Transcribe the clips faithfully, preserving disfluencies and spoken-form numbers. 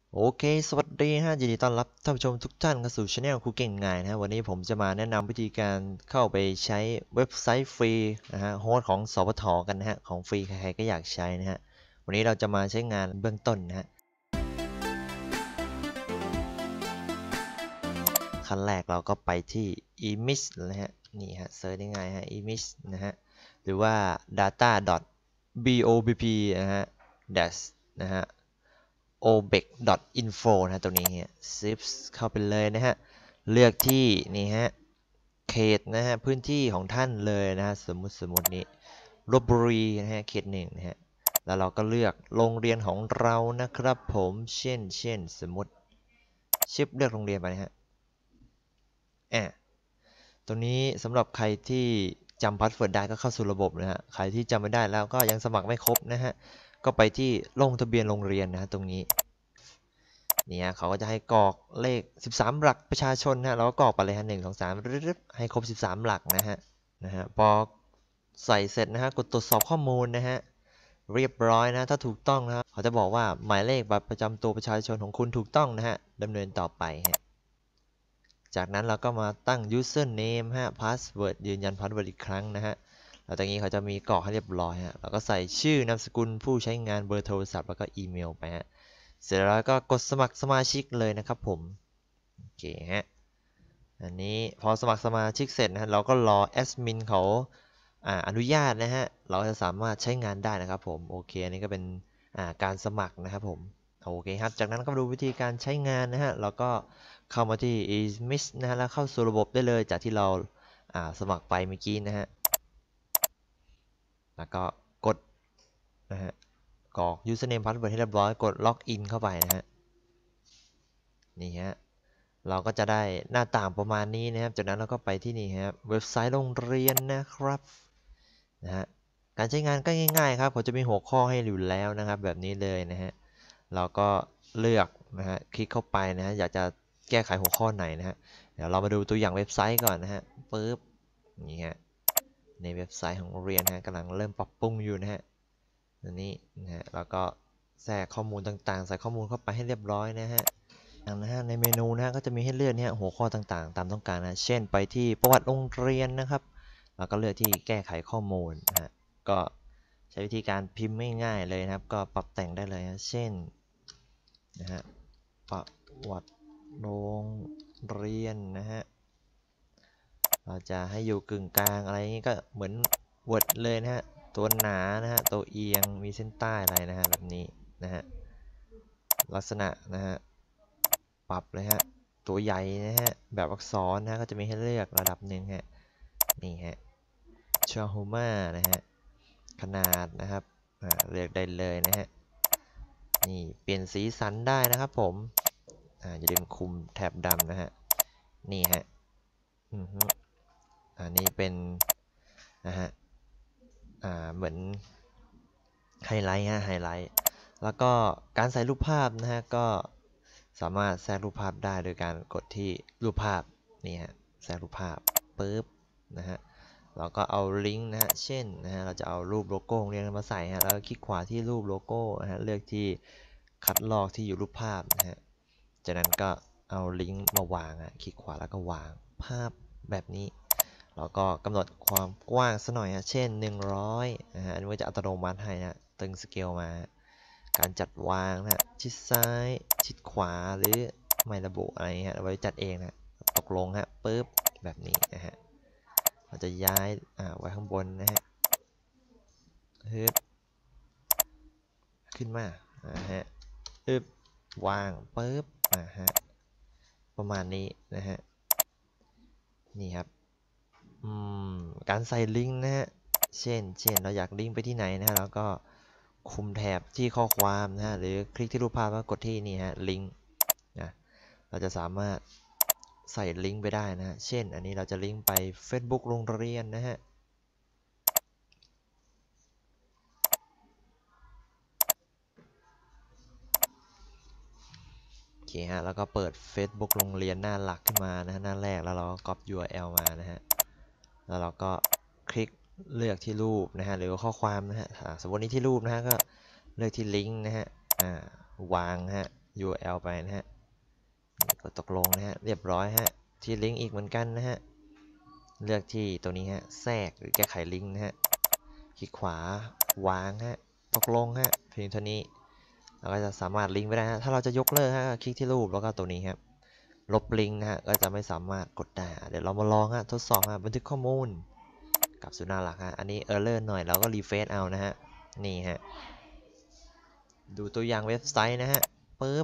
โอเคสวัสดีฮะยินดีต้อนรับท่านผู้ชมทุกท่านเข้าสู่ช anel ครูเก่งง่ายนะฮะวันนี้ผมจะมาแนะนำวิธีการเข้าไปใช้เว็บไซต์ฟรีนะฮะโฮสต์ของสพทกันนะฮะของฟรีใครๆก็อยากใช้นะฮะวันนี้เราจะมาใช้งานเบื้องต้นนะฮะขั้นแรกเราก็ไปที่ image นะฮะนี่ฮะเซิร์ชได้ง่ายฮะ image นะฮะหรือว่า data.bobp นะฮะ dash นะฮะ obec.info นะตรงนี้ฮะซิฟเข้าไปเลยนะฮะเลือกที่นี่ฮะเขตนะฮะพื้นที่ของท่านเลยนะฮะสมมุติสมมุตินี้ลพบุรีนะฮะเขตหนึ่งนะฮะแล้วเราก็เลือกโรงเรียนของเรานะครับผมเช่นเช่นสมมติชิปเลือกโรงเรียนไปนะฮะอ่ะตัวนี้สำหรับใครที่จำพาสเวิร์ดได้ก็เข้าสู่ระบบนะฮะใครที่จำไม่ได้แล้วก็ยังสมัครไม่ครบนะฮะก็ไปที่ลงทะเบียนโรงเรียนนะฮะตรงนี้เนี่ยเขาก็จะให้กรอกเลขสิบสามหลักประชาชนนะเราก็กรอกไปเลยฮะหนึ่งสองสามให้ครบสิบสามหลักนะฮะนะฮะพอใส่เสร็จนะฮะกดตรวจสอบข้อมูลนะฮะเรียบร้อยนะถ้าถูกต้องนะครับเขาจะบอกว่าหมายเลขบัตรประจำตัวประชาชนของคุณถูกต้องนะฮะดำเนินต่อไปฮะจากนั้นเราก็มาตั้ง username ฮะ password ยืนยัน password อีกครั้งนะฮะแล้วตรงนี้เขาจะมีกรอกให้เรียบร้อยฮะเราก็ใส่ชื่อนามสกุลผู้ใช้งานเบอร์โทรศัพท์แล้วก็อีเมลไปฮะเสร็จแล้วก็กดสมัครสมาชิกเลยนะครับผมโอเคฮะอันนี้พอสมัครสมาชิกเสร็จนะฮะเราก็รอแอดมินเขาอ่าอนุญาตนะฮะเราจะสามารถใช้งานได้นะครับผมโอเคอันนี้ก็เป็นอ่าการสมัครนะครับผมโอเคครับจากนั้นก็มาดูวิธีการใช้งานนะฮะเราก็เข้ามาที่ image นะฮะแล้วเข้าสู่ระบบได้เลยจากที่เราอ่าสมัครไปเมื่อกี้นะฮะแล้วก็กดนะฮะกรอก username password ให้เรียบร้อยกดล็อกอินเข้าไปนะฮะนี่ฮะ เราก็จะได้หน้าต่างประมาณนี้นะครับจากนั้นเราก็ไปที่นี่ครับเว็บไซต์โรงเรียนนะครับนะฮะการใช้งานก็ง่ายๆครับเขาจะมีหัวข้อให้อยู่แล้วนะครับแบบนี้เลยนะฮะเราก็เลือกนะฮะคลิกเข้าไปนะฮะอยากจะแก้ไขหัวข้อไหนนะฮะเดี๋ยวเรามาดูตัวอย่างเว็บไซต์ก่อนนะฮะปึ๊บนี่ฮะในเว็บไซต์ของโรงเรียนนะฮะกำลังเริ่มปรับปรุงอยู่นะฮะอันนี้นะฮะแล้วก็แทรกข้อมูลต่างๆใส่ข้อมูลเข้าไปให้เรียบร้อยนะฮะ นะฮะในเมนูนะฮะก็จะมีให้เลือกเนี่ยหัวข้อต่างๆตามต้องการนะเช่นไปที่ประวัติโรงเรียนนะครับแล้วก็เลือกที่แก้ไขข้อมูลนะฮะก็ใช้วิธีการพิมพ์ง่ายๆเลยนะครับก็ปรับแต่งได้เลยนะเช่นนะฮะประวัติโรงเรียนนะฮะเราจะให้อยู่กึ่งกลางอะไรนี้ก็เหมือน Word เลยนะฮะตัวหนานะฮะตัวเอียงมีเส้นใต้อะไรนะฮะแบบนี้นะฮะลักษณะนะฮะ ปรับเลยฮะตัวใหญ่นะฮะแบบอักษรนะก็จะมีให้เลือกระดับหนึ่งฮะนี่ฮะชาโฮมานะฮะขนาดนะครับเลือกได้เลยนะฮะนี่เปลี่ยนสีสันได้นะครับผมอย่าลืมคุมแถบดำนะฮะนี่ฮะอันนี้เป็นนะฮะเหมือนไฮไลท์ฮะไฮไลท์แล้วก็การใส่รูปภาพนะฮะก็สามารถแทรกรูปภาพได้โดยการกดที่รูปภาพนี่ฮะแทรกรูปภาพปึ๊บนะฮะเราก็เอาลิงก์นะฮะเช่นนะฮะเราจะเอารูปโลโก้เรียนมาใส่ฮะแล้วก็คลิกขวาที่รูปโลโก้นะฮะเลือกที่คัดลอกที่อยู่รูปภาพนะฮะจากนั้นก็เอาลิงก์มาวางฮะคลิกขวาแล้วก็วางภาพแบบนี้แล้วก็กำหนดความกว้างสักหน่อยฮะเช่นหนึ่งร้อยนะฮะอันนี้จะอัตโนมัติให้นะตึงสเกลมาการจัดวางนะฮะชิดซ้ายชิดขวาหรือไม่ระบุอะไรฮะเอาไว้จัดเองนะตกลงฮะปึ๊บแบบนี้นะฮะเราจะย้ายไว้ข้างบนนะฮะฮึบขึ้นมานะฮะฮึบวางปึ๊บนะฮะประมาณนี้นะฮะนี่ครับการใส่ลิงก์นะฮะเช่นเช่นเราอยากลิงก์ไปที่ไหนนะฮะแล้วก็คุมแถบที่ข้อความนะฮะหรือคลิกที่รูปภาพแล้วกดที่นี่ฮะลิงก์นะเราจะสามารถใส่ลิงก์ไปได้นะฮะเช่นอันนี้เราจะลิงก์ไป Facebook โรงเรียนนะฮะโอเคฮะแล้วก็เปิด Facebook โรงเรียนหน้าหลักขึ้นมานะฮะหน้าแรกแล้วเราก็ copy ยู อาร์ แอล มานะฮะแล้วเราก็คลิกเลือกที่รูปนะฮะหรือข้อความนะฮะสมมตินี้ที่รูปนะฮะก็เลือกที่ลิงก์นะฮะวางฮะยู อาร์ แอล ไปนะฮะกดตกลงนะฮะเรียบร้อยฮะที่ลิงก์อีกเหมือนกันนะฮะเลือกที่ตัวนี้ฮะแทรกหรือแก้ไขลิงก์นะฮะคลิกขวาวางฮะตกลงฮะเพียงเท่านี้เราก็จะสามารถลิงก์ไปได้ฮะถ้าเราจะยกเลิกฮะคลิกที่รูปแล้วก็ตัวนี้ครับลบลิงก์นะฮะก็จะไม่สามารถกดได้เดี๋ยวเรามาลองฮะทดสอบฮะบันทึกข้อมูลกับสุนาหลักฮะอันนี้เออร์เลอร์หน่อยเราก็รีเฟซเอานะฮะนี่ฮะดูตัวอย่างเว็บไซต์นะฮะปึ๊บ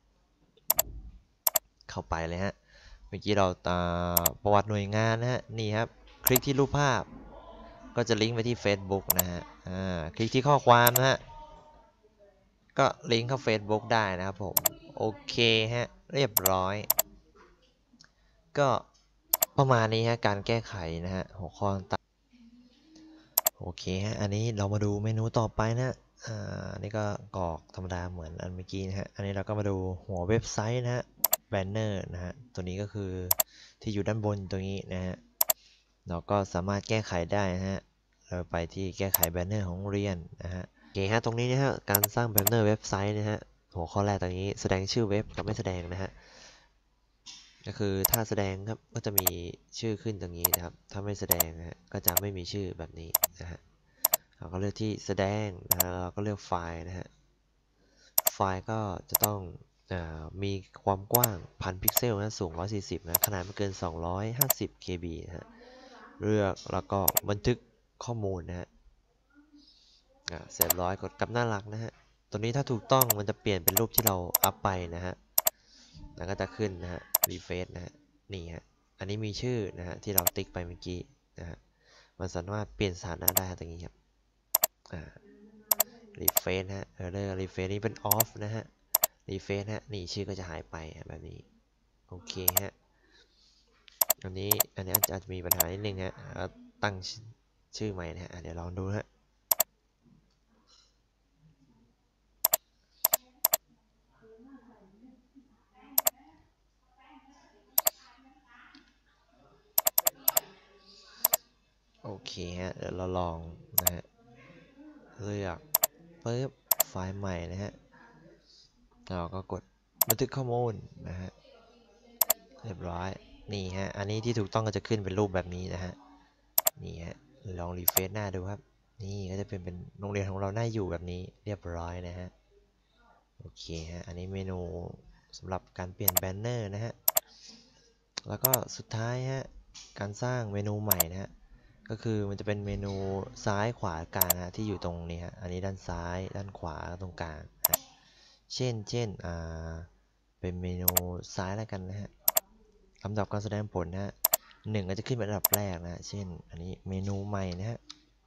เข้าไปเลยฮะเมื่อกี้เราประวัติหน่วยงานนะฮะนี่ครับคลิกที่รูปภาพก็จะลิงก์ไปที่ Facebook นะฮะอ่าคลิกที่ข้อความนะฮะก็ลิงก์เข้า Facebook ได้นะครับผมโอเคฮะเรียบร้อยก็ประมาณนี้ฮะการแก้ไขนะฮะหัวข้อต่างโอเคฮะอันนี้เรามาดูเมนูต่อไปนะอ่าอันนี้ก็กรอกธรรมดาเหมือนอันเมื่อกี้นะฮะอันนี้เราก็มาดูหัวเว็บไซต์นะฮะแบนเนอร์นะฮะตัวนี้ก็คือที่อยู่ด้านบนตรงนี้นะฮะเราก็สามารถแก้ไขได้นะฮะเราไปที่แก้ไขแบนเนอร์ของเรียนนะฮะโอเคฮะตรงนี้นะฮะการสร้างแบนเนอร์เว็บไซต์นะฮะหัวข้อแรกตรงนี้แสดงชื่อเว็บกับไม่แสดงนะฮะก็คือถ้าแสดงครับก็จะมีชื่อขึ้นตรงนี้นะครับถ้าไม่แสดงนะฮะก็จะไม่มีชื่อแบบนี้นะฮะเราก็เลือกที่แสดงนะฮะเราก็เลือกไฟล์นะฮะไฟล์ก็จะต้องมีความกว้างพันพิกเซลนะสูงหนึ่งร้อยสี่สิบนะขนาดไม่เกินสองร้อยห้าสิบ เค บี นะฮะเลือกแล้วก็บันทึกข้อมูลนะฮะเสร็จร้อยกดกลับหน้าหลักนะฮะตัวนี้ถ้าถูกต้องมันจะเปลี่ยนเป็นรูปที่เราอัพไปนะฮะแล้วก็จะขึ้นนะฮะรีเฟซนะฮะนี่ฮะอันนี้มีชื่อนะฮะที่เราติ๊กไปเมื่อกี้นะฮะมันสามารถเปลี่ยนสถานะได้ตรงนี้ครับรีเฟซฮะเออเลอร์รีเฟซนี้เป็นออฟนะฮะรีเฟซฮะนี่ชื่อก็จะหายไปแบบนี้โอเคฮะอันนี้อันนี้อาจจะมีปัญหานิดนึงฮะตั้งชื่อใหม่นะฮะเดี๋ยวลองดูฮะโอเคฮะเดี๋ยวเราลองนะฮะเลือกปึ๊บไฟล์ใหม่นะฮะเราก็กดบันทึกข้อมูลนะฮะเรียบร้อยนี่ฮะอันนี้ที่ถูกต้องก็จะขึ้นเป็นรูปแบบนี้นะฮะนี่ฮะลองรีเฟซหน้าดูครับนี่ก็จะเป็นเป็นโรงเรียนของเราหน้าอยู่แบบนี้เรียบร้อยนะฮะโอเคฮะอันนี้เมนูสำหรับการเปลี่ยนแบนเนอร์นะฮะแล้วก็สุดท้ายฮะการสร้างเมนูใหม่นะฮะก็คือมันจะเป็นเมนูซ้ายขวากลางนะที่อยู่ตรงนี้ฮะอันนี้ด้านซ้ายด้านขวาตรงกลางนะเช่นเช่นอ่าเป็นเมนูซ้ายแล้วกันนะฮะลำดับการแสดงผลนะฮะหนึ่งก็จะขึ้นเป็นอันดับแรกนะเช่นอันนี้เมนูใหม่นะฮะ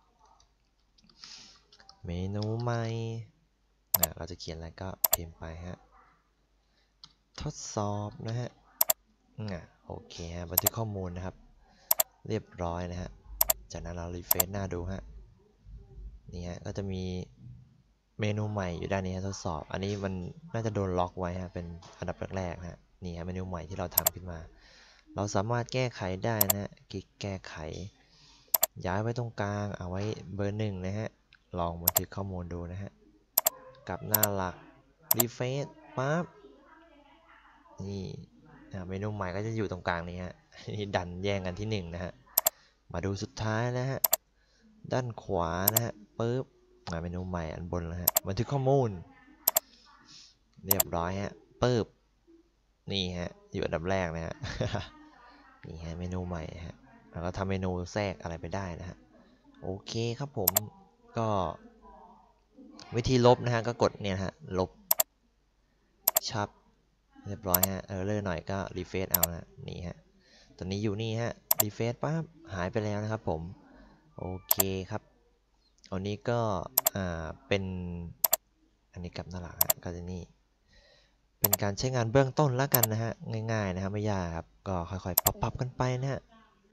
เมนูใหม่นะเราจะเขียนอะไรก็พิมพ์ไปฮะทดสอบนะฮะอ่ะโอเคฮะบันทึกข้อมูลนะครับเรียบร้อยนะฮะจากนั้นเรารีเฟรชหน้าดูฮะนี่ฮะก็จะมีเมนูใหม่อยู่ด้านนี้ทดสอบอันนี้มันน่าจะโดนล็อกไว้ฮะเป็นอันดับแรกๆฮะนี่ฮะเมนูใหม่ที่เราทำขึ้นมาเราสามารถแก้ไขได้นะฮะคลิกแก้ไขย้ายไว้ตรงกลางเอาไว้เบอร์หนึ่งนะฮะลองบันทึกข้อมูลดูนะฮะกับหน้าหลักรีเฟรชปั๊บนี่เมนูใหม่ก็จะอยู่ตรงกลางนี้ฮะนี่ดันแย่งกันที่หนึ่งนะฮะมาดูสุดท้ายนะฮะด้านขวานะฮะปึ๊บเมนูใหม่อันบนนะฮะบันทึกข้อมูลเรียบร้อยฮะปึ๊บนี่ฮะอยู่อันดับแรกนะฮะนี่ฮะเมนูใหม่ฮะแล้วก็ทำเมนูแทรกอะไรไปได้นะฮะโอเคครับผมก็วิธีลบนะฮะก็กดเนี่ยฮะลบชับเรียบร้อยฮะเออเลอร์หน่อยก็รีเฟซเอานะนี่ฮะตอนนี้อยู่นี่ฮะรีเฟซปั๊บหายไปแล้วนะครับผมโอเคครับอันนี้ก็อ่าเป็นอันนี้กลับหน้าหลังฮะก็จะนี่เป็นการใช้งานเบื้องต้นแล้วกันนะฮะง่ายๆนะครับไม่ยากครับก็ค่อยๆปรับๆกันไปนะฮะ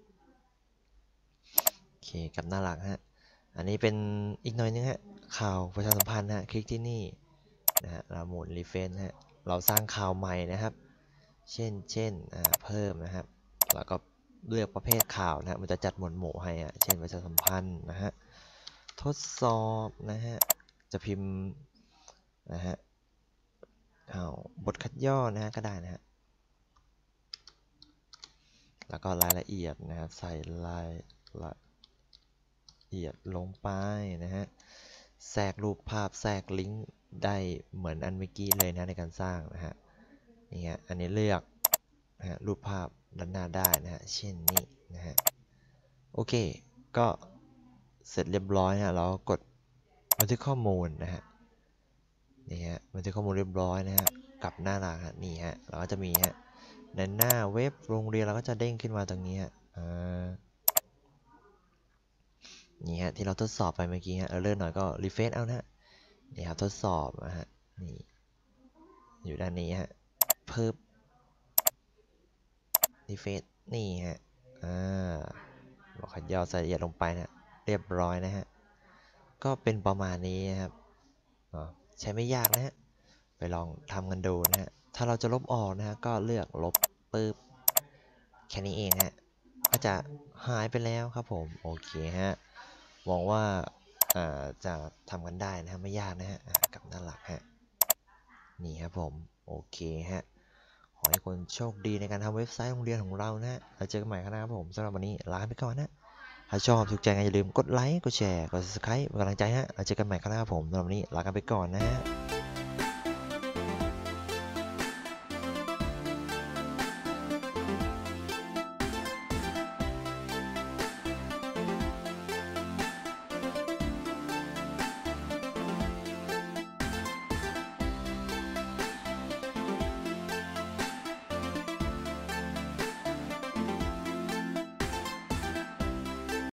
โอเคกลับหน้าหลังฮะอันนี้เป็นอีกหน่อยนึงฮะข่าวประชาสัมพันธ์ฮะคลิกที่นี่นะฮะเราหมุนรีเฟซฮะเราสร้างข่าวใหม่นะครับเช่นเช่นเพิ่มนะครับแล้วก็เลือกประเภทข่าวนะมันจะจัดหมวดหมู่ให้อ่ะเช่นประชาสัมพันธ์นะฮะทดสอบนะฮะจะพิมพ์นะฮะเอาบทคัดย่อนะฮะก็ได้นะฮะแล้วก็รายละเอียดนะครับใส่รายละเอียดลงไปนะฮะแทรกรูปภาพแทรกลิงก์ได้เหมือนอันเมื่อกี้เลยนะในการสร้างนะฮะนี่ฮะอันนี้เลือกนะฮะรูปภาพด้านหน้าได้นะฮะเช่นนี้นะฮะโอเคก็เสร็จเรียบร้อยนะเรากดบันทึกข้อมูลนะฮะนี่ฮะบันทึกข้อมูลเรียบร้อยนะฮะกลับหน้าหลักฮะนี่ฮะเราก็จะมีฮะในหน้าเว็บโรงเรียนเราก็จะเด้งขึ้นมาตรงนี้ฮะอ่านี่ฮะที่เราทดสอบไปเมื่อกี้ฮะเออเลื่อนหน่อยก็รีเฟรชเอานะฮะนี่ครับทดสอบนะฮะนี่อยู่ด้านนี้ฮะเพิ่มรีเฟรชนี่ฮะอ่าบอกขย่อรายละเอียดลงไปนะเรียบร้อยนะฮะก็เป็นประมาณนี้นะครับใช้ไม่ยากนะฮะไปลองทำกันดูนะฮะถ้าเราจะลบออกนะฮะก็เลือกลบปึ๊บแค่นี้เองฮะก็จะหายไปแล้วครับผมโอเคฮะหวังว่าจะทำกันได้นะฮะไม่ยากนะฮะกับด้านหลักฮะนี่ครับผมโอเคฮะขอให้คนโชคดีในการทำเว็บไซต์โรงเรียนของเรานะฮะแล้วเจอกันใหม่ครับผมสำหรับวันนี้ลาไปก่อนนะถ้าชอบถูกใจอย่าลืมกดไลค์กดแชร์กด ซับสไครบ์ เป็นกำลังใจฮะแล้วเจอกันใหม่ครับผมสำหรับวันนี้ลากันไปก่อนนะฮะ